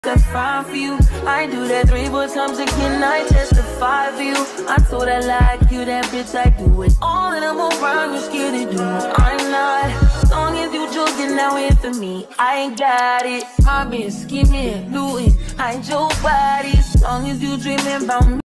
That's fine for you. I do that 3-4 times again. I testify for you. I told I like you, that bitch. I do it all, and I'm around. You're scared to do it. I'm not. As long as you joking now in for me, I ain't got it. I've been scheming, looting, hide your body. As long as you dreaming about me.